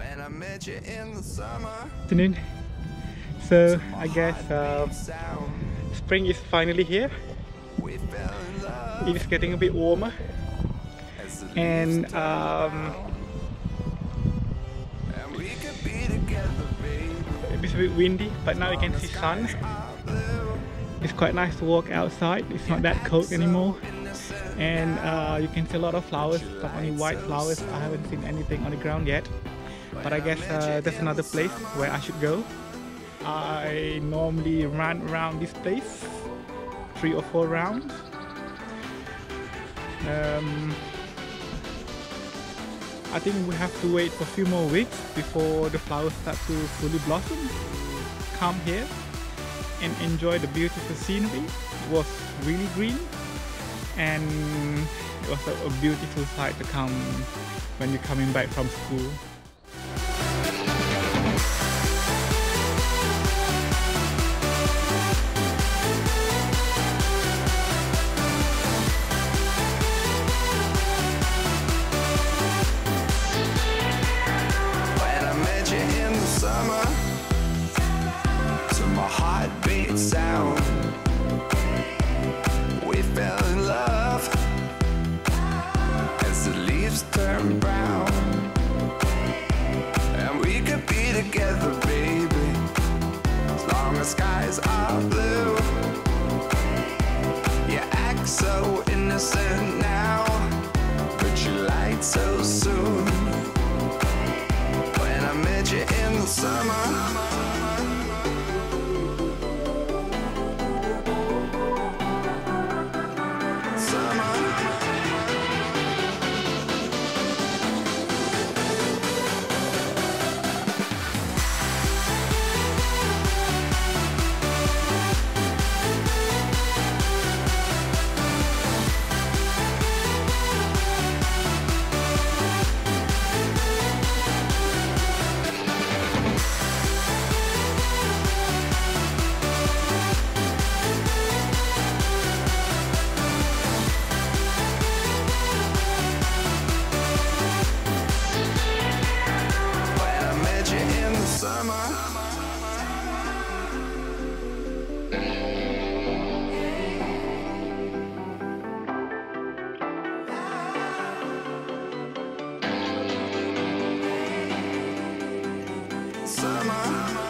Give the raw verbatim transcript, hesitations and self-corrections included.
When I met you in the summer. Afternoon. So I guess uh, spring is finally here. It is getting a bit warmer, and um, it's a bit windy, but now you can see sun. It's quite nice to walk outside. It's not that cold anymore, and uh, you can see a lot of flowers, but only white flowers. I haven't seen anything on the ground yet, but I guess uh, there's another place where I should go. I normally run around this place three or four rounds. Um, I think we have to wait for a few more weeks before the flowers start to fully blossom. Come here and enjoy the beautiful scenery. It was really green, and it was a, a beautiful sight to come when you're coming back from school. Sound. We fell in love as the leaves turn brown, and we could be together, baby, as long as skies are blue. You act so innocent now, but you lied so soon. When I met you in the summer. Summer.